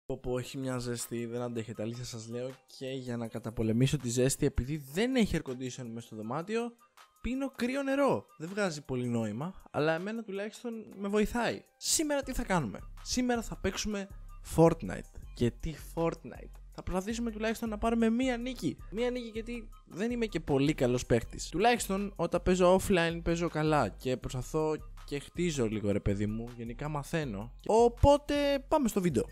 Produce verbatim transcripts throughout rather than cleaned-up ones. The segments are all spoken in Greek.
Όπου έχει μια ζέστη, δεν αντέχετε, αλήθεια σας λέω. Και για να καταπολεμήσω τη ζέστη, επειδή δεν έχει air condition μέσα στο δωμάτιο, πίνω κρύο νερό. Δεν βγάζει πολύ νόημα, αλλά εμένα τουλάχιστον με βοηθάει. Σήμερα τι θα κάνουμε? Σήμερα θα παίξουμε Fortnite. Και τι Fortnite? Θα προσπαθήσουμε τουλάχιστον να πάρουμε μία νίκη. Μία νίκη, γιατί δεν είμαι και πολύ καλός παίχτης. Τουλάχιστον όταν παίζω offline παίζω καλά και προσπαθώ και χτίζω λίγο, ρε παιδί μου. Γενικά μαθαίνω. Οπότε πάμε στο βίντεο.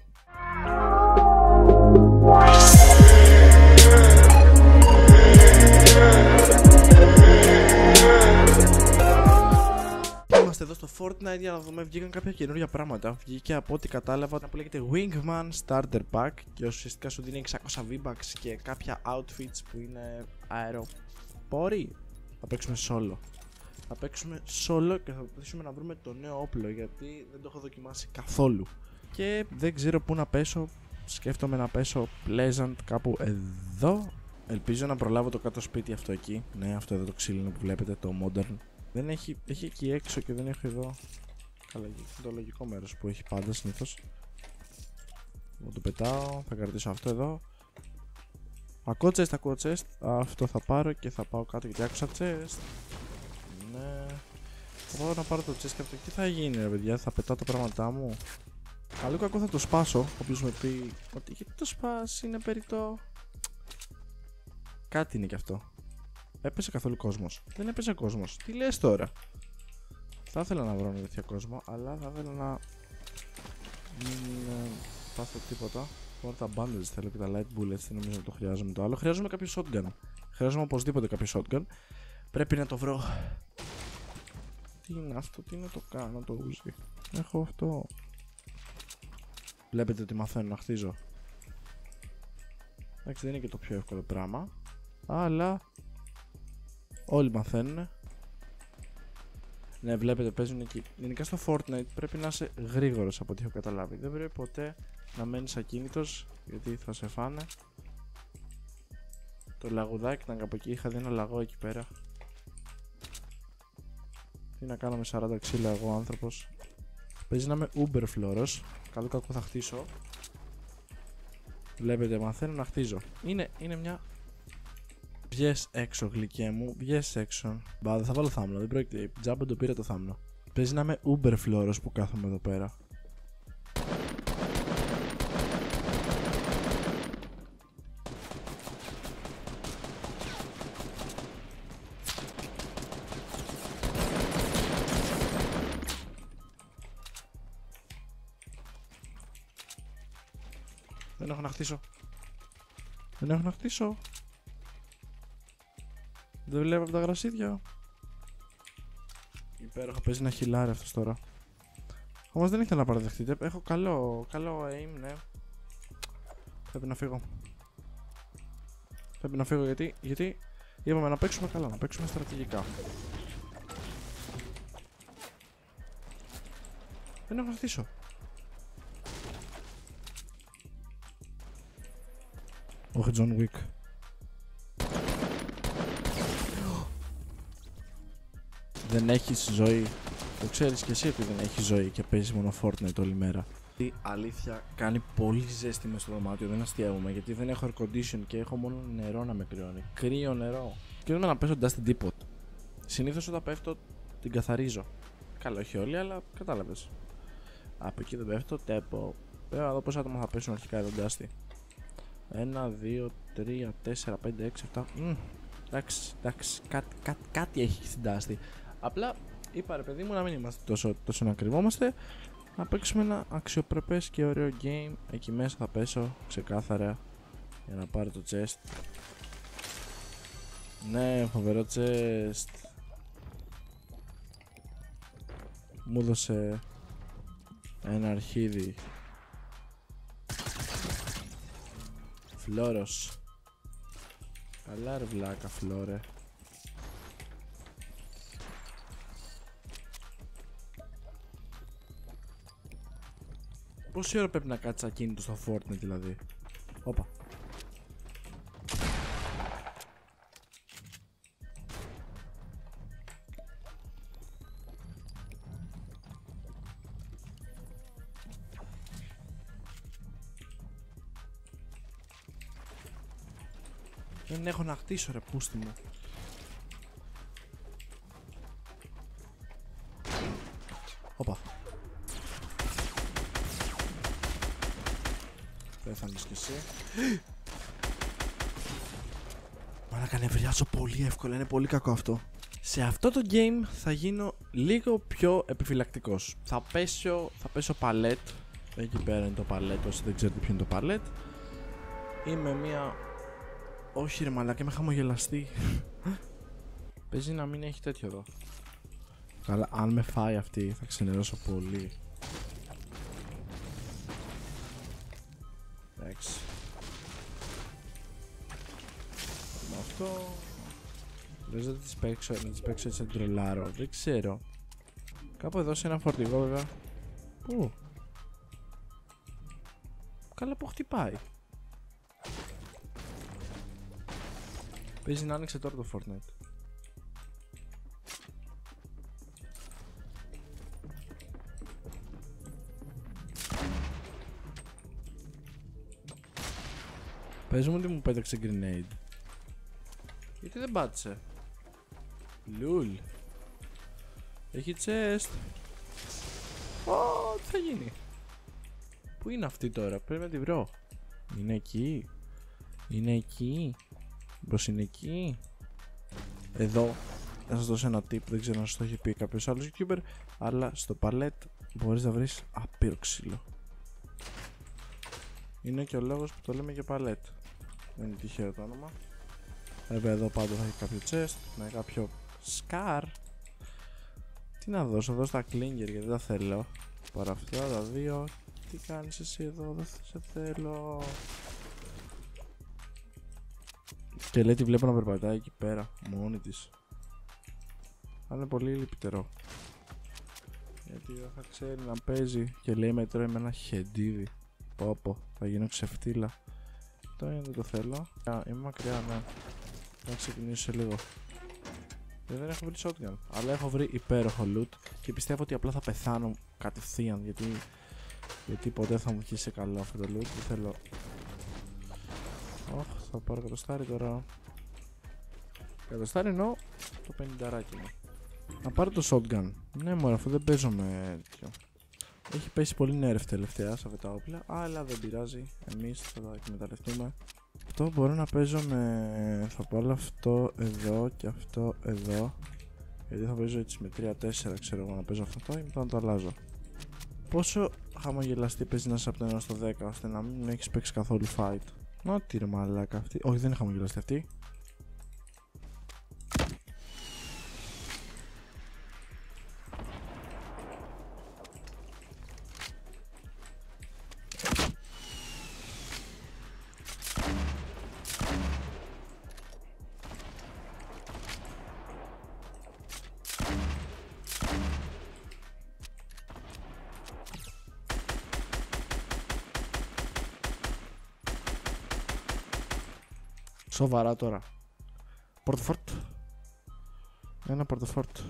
Είμαστε εδώ στο Fortnite για να δούμε, βγήκαν κάποια καινούργια πράγματα. Βγήκε από ό,τι κατάλαβα που λέγεται Wingman Starter Pack και ουσιαστικά σου δίνει εξακόσια V-Bucks και κάποια outfits που είναι αεροπόροι. Θα παίξουμε solo. Θα παίξουμε solo και θα προσπαθήσουμε να βρούμε το νέο όπλο, γιατί δεν το έχω δοκιμάσει καθόλου. Και δεν ξέρω πού να πέσω. Σκέφτομαι να πέσω Pleasant κάπου εδώ. Ελπίζω να προλάβω το κάτω σπίτι αυτό εκεί. Ναι, αυτό εδώ το ξύλινο που βλέπετε, το modern. Δεν έχει, έχει εκεί έξω και δεν έχω εδώ. Καλά, είναι το λογικό μέρος που έχει πάντα συνήθως. Εγώ το πετάω, θα κρατήσω αυτό εδώ. Ακούω chest, ακούω chest. Αυτό θα πάρω και θα πάω κάτω γιατί άκουσα chest. Ναι. Θα πάω να πάρω το chest και αυτό. Τι θα γίνει, ρε παιδιά, θα πετάω τα πράγματά μου. Καλό κακό θα το σπάσω. Όποιος με πει ότι γιατί το σπάς, είναι περιττό. Κάτι είναι κι αυτό. Έπεσε καθόλου κόσμος? Δεν έπεσε κόσμος. Τι λες τώρα? Θα ήθελα να βρω ένα τέτοιο κόσμο, αλλά θα ήθελα να μην ε, πάθω τίποτα. Τώρα τα bandages θέλω και τα light bullets, δεν νομίζω ότι το χρειάζομαι το άλλο. Χρειάζομαι κάποιο shotgun. Χρειάζομαι οπωσδήποτε κάποιο shotgun. Πρέπει να το βρω. Τι είναι αυτό, τι είναι το κάνω το Uzi? Έχω αυτό. Βλέπετε ότι μαθαίνω να χτίζω. Εντάξει, δεν είναι και το πιο εύκολο πράγμα, αλλά όλοι μαθαίνουν. Ναι, βλέπετε, παίζουν εκεί. Γενικά στο Fortnite πρέπει να είσαι γρήγορος από ό,τι έχω καταλάβει. Δεν πρέπει ποτέ να μένεις ακίνητος, γιατί θα σε φάνε. Το λαγουδάκι ήταν από εκεί, είχα δει ένα λαγό εκεί πέρα. Τι να κάνω με σαράντα ξύλα εγώ άνθρωπος? Παίζει να είμαι uber φλόρος. Καλό κακό θα χτίσω. Βλέπετε, μαθαίνω να χτίζω. Είναι, είναι μια... Βγες έξω, γλυκέ μου, βγες έξω. Μπα, δεν θα βάλω θάμνο, δεν πρόκειται. Τζάμπο το πήρα το θάμνο. Παίζει να είμαι uber φλόρος που κάθομαι εδώ πέρα. Δεν έχω να χτίσω. Δεν έχω να χτίσω. Δεν βλέπω από τα γρασίδια. Υπέροχα, παίζει να χιλάρει αυτός τώρα. Όμως δεν ήθελα να παραδεχτείτε. Έχω καλό, καλό aim, ναι. Πρέπει να φύγω. Πρέπει να φύγω γιατί, γιατί είπαμε να παίξουμε καλά, να παίξουμε στρατηγικά. Δεν έχω να χτίσω. Όχι, John Wick. Δεν έχεις ζωή. Το ξέρεις και εσύ ότι δεν έχεις ζωή και παίζεις μόνο Fortnite όλη μέρα. Η αλήθεια κάνει πολύ ζέστη μες στο δωμάτιο, δεν αστιαύομαι, γιατί δεν έχω air condition και έχω μόνο νερό να με κρυώνει. Κρύο νερό. Και δεν να πέσω Dusty Depot. Συνήθως όταν πέφτω την καθαρίζω. Καλά, όχι όλοι, αλλά κατάλαβες. Από εκεί δεν πέφτω, τέπω. Βέβαια εδώ πόσα άτομα θα πέσουν αρχικά εδώ Dusty. ένα, δύο, τρία, τέσσερα, πέντε, έξι, επτά. Mm. Εντάξει, εντάξει, κάτι, κάτι, κάτι έχει στην Dusty. Απλά είπα, ρε παιδί μου, να μην είμαστε τόσο, τόσο να κρυβόμαστε. Να παίξουμε ένα αξιοπρεπές και ωραίο game. Εκεί μέσα θα πέσω ξεκάθαρα για να πάρω το chest. Ναι, φοβερό chest. Μου έδωσε ένα αρχίδι. Φλόρος. Καλά ρε βλάκα, φλόρε. Πόση ώρα πρέπει να κάτσει ακίνητο στο Fortnite δηλαδή? Όπα. Δεν έχω να χτίσω ρε πούστη μου. Όπα. Πέθανες κι εσύ. Μαλάκα νευριάζω πολύ εύκολα, είναι πολύ κακό αυτό. Σε αυτό το game θα γίνω λίγο πιο επιφυλακτικός. Θα πέσω, θα πέσω παλέτ. Εκεί πέρα είναι το παλέτ, όσοι δεν ξέρετε ποιο είναι το παλέτ. Είμαι μία... Όχι ρε μαλάκα, είμαι χαμογελαστή. Παίζει να μην έχει τέτοιο εδώ. Καλά, αν με φάει αυτή θα ξενερώσω πολύ. Εντάξει. Με αυτό... Λες να τις παίξω, να τις παίξω έτσι να τρολάρω. Δεν ξέρω. Κάπου εδώ σε ένα φορτηγό βέβαια. Πού? Καλά που χτυπάει. Παίζει να άνοιξε τώρα το Fortnite. Πες μου ότι μου πέταξε grenade. Γιατί δεν πάτησε? Λουλ. Έχει chest. Ω, τι θα γίνει? Πού είναι αυτή τώρα? Πρέπει να τη βρω. Είναι εκεί? Είναι εκεί? Πώς είναι εκεί? Εδώ. Θα σας δώσω ένα tip. Δεν ξέρω αν σας το έχει πει κάποιος άλλος YouTuber. Αλλά στο παλέτ μπορείς να βρεις απείρο ξύλο. Είναι και ο λόγος που το λέμε και παλέτ. Δεν είναι τυχαίο το όνομα. Βέβαια εδώ πάντως θα έχει κάποιο chest με κάποιο scar. Τι να δώσω? Δώσω τα clinger γιατί δεν τα θέλω. Παρά αυτά τα δύο. Τι κάνεις εσύ εδώ? Δεν σε θέλω. Και λέει τη βλέπω να περπατάει εκεί πέρα μόνη της. Αλλά είναι πολύ λυπητερό. Γιατί δεν θα ξέρει να παίζει και λέει με τρώει με ένα χεντίδι. Πω πω, θα γίνω ξεφτύλα. Αυτό είναι, δεν το θέλω. Είμαι μακριά, ναι. Θα ξεκινήσω σε λίγο. Δεν έχω βρει shotgun, αλλά έχω βρει υπέροχο loot και πιστεύω ότι απλά θα πεθάνω κατευθείαν γιατί, γιατί ποτέ θα μου βγει σε καλό αυτό το loot. Δεν θέλω. Ωχ, θα πάρω κατοστάρι τώρα. Κατοστάρι εννοώ το πενηνταράκι μου. Να πάρω το shotgun. Ναι μωρέ, αφού δεν παίζω με τέτοιο. Έχει πέσει πολύ nerf τελευταία σε αυτά τα όπλα, αλλά δεν πειράζει. Εμείς θα τα εκμεταλλευτούμε. Αυτό μπορώ να παίζω με... Θα βάλω αυτό εδώ και αυτό εδώ. Γιατί θα παίζω έτσι με τρία τέσσερα, ξέρω εγώ, να παίζω αυτό ή μετά να το αλλάζω. Πόσο χαμογελαστή παίζει να είσαι από το ένα στο δέκα ώστε να μην έχεις παίξει καθόλου fight? Να τι ρε μαλάκα αυτή. Όχι, δεν είναι χαμογελαστή αυτή. Σοβαρά τώρα. Πορτοφόρτ. Ένα πορτοφόρτ.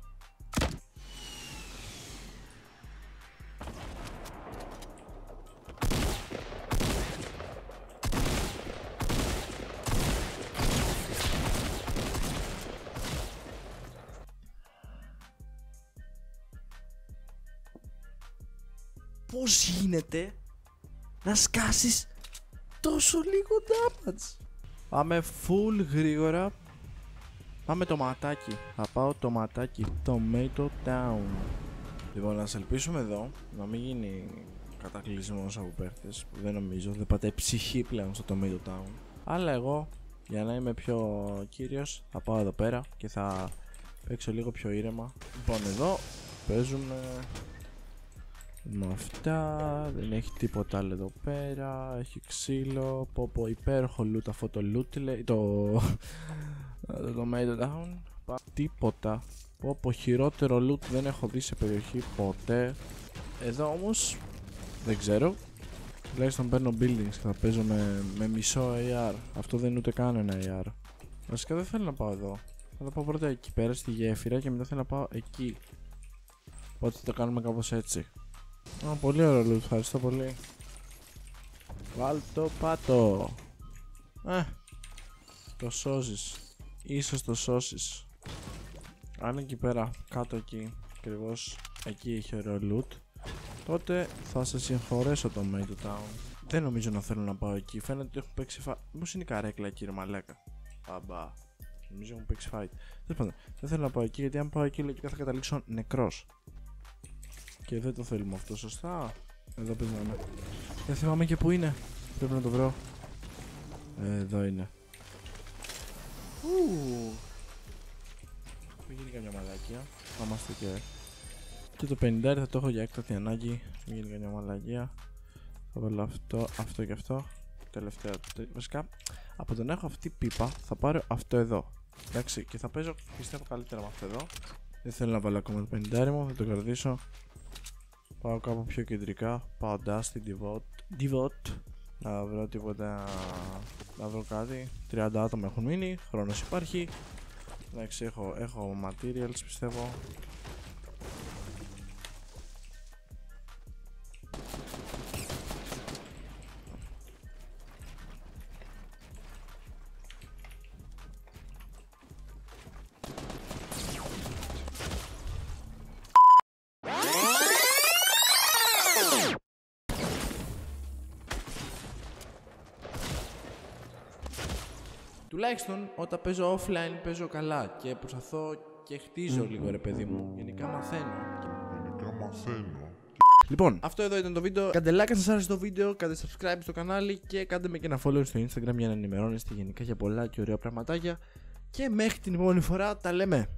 Πώς γίνεται να σκάσεις τόσο λίγο damage? Πάμε full γρήγορα. Πάμε το ματάκι. Θα πάω το ματάκι. Tomato Town. Λοιπόν, να σε ελπίσουμε εδώ να μην γίνει κατακλυσμός από παίχτες που δεν νομίζω. Δεν πατάει ψυχή πλέον στο Tomato Town. Αλλά εγώ, για να είμαι πιο κύριος, θα πάω εδώ πέρα και θα παίξω λίγο πιο ήρεμα. Λοιπόν, εδώ παίζουμε με αυτά, δεν έχει τίποτα άλλο εδώ πέρα. Έχει ξύλο. Πω πω, υπέροχο loot αυτό το loot λέει. Το το Tomato Town. Τίποτα. Πω πω, χειρότερο loot δεν έχω δει σε περιοχή ποτέ. Εδώ όμως δεν ξέρω. Τουλάχιστον παίρνω buildings και θα παίζω με, με μισό έι αρ. Αυτό δεν είναι ούτε καν ένα έι αρ. Βασικά δεν θέλω να πάω εδώ. Θα πάω πρώτα εκεί πέρα στη γέφυρα και μετά θέλω να πάω εκεί. Οπότε θα το κάνουμε κάπως έτσι. Α, πολύ ωραίο loot, ευχαριστώ πολύ. Βάλ το πάτο. Ε, Το σώζεις. Ίσως το σώσεις. Αν είναι εκεί πέρα, κάτω εκεί, ακριβώς εκεί έχει ωραίο loot, τότε θα σε συγχωρέσω το Made to Town. Δεν νομίζω να θέλω να πάω εκεί. Φαίνεται ότι έχουν παίξει fight. Μήπως είναι η καρέκλα εκεί, ρε μαλάκα. Αμπά. Νομίζω έχουν παίξει fight. Τέλος πάντων, δεν θέλω να πάω εκεί γιατί αν πάω εκεί λογικά θα καταλήξω νεκρός. Και δεν το θέλουμε αυτό, σωστά. Εδώ πρέπει να είναι. Δεν θυμάμαι και πού είναι. Πρέπει να το βρω. Ε, εδώ είναι. Ου. Μην γίνει καμιά μαλακία. Θα είμαστε και. Και το πενήντα θα το έχω για έκτακτη ανάγκη. Μην γίνει καμιά μαλακία. Θα βάλω αυτό, αυτό και αυτό. Τελευταίο. Βασικά, από τον έχω αυτή πίπα θα πάρω αυτό εδώ. Εντάξει, και θα παίζω πιστεύω καλύτερα με αυτό εδώ. Δεν θέλω να βάλω ακόμα το πενήντα μου, θα το κρατήσω. Πάω κάπου πιο κεντρικά. Πάω Dusty, Devote. Devote. Να βρω τίποτα. Να βρω κάτι. τριάντα άτομα έχουν μείνει. Χρόνος υπάρχει. Εντάξει, έχω, έχω materials πιστεύω. Τουλάχιστον όταν παίζω offline παίζω καλά και προσπαθώ και χτίζω mm. λίγο ρε παιδί μου. Γενικά μαθαίνω. Γενικά μαθαίνω. Λοιπόν, αυτό εδώ ήταν το βίντεο. Κάντε like αν σας άρεσε το βίντεο, κάντε subscribe στο κανάλι και κάντε με και ένα follow στο Instagram για να ενημερώνεστε γενικά για πολλά και ωραία πραγματάκια. Και μέχρι την επόμενη φορά τα λέμε.